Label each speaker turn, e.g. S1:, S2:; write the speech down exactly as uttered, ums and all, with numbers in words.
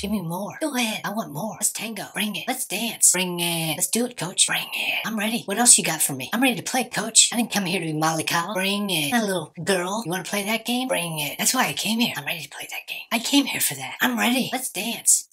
S1: Give me more. Go ahead. I want more. Let's tango. Bring it. Let's dance. Bring it. Let's do it, coach. Bring it. I'm ready. What else you got for me? I'm ready to play, coach. I didn't come here to be mollycoddled. Bring it. That little girl. You want to play that game? Bring it. That's why I came here. I'm ready to play that game. I came here for that. I'm ready. Let's dance.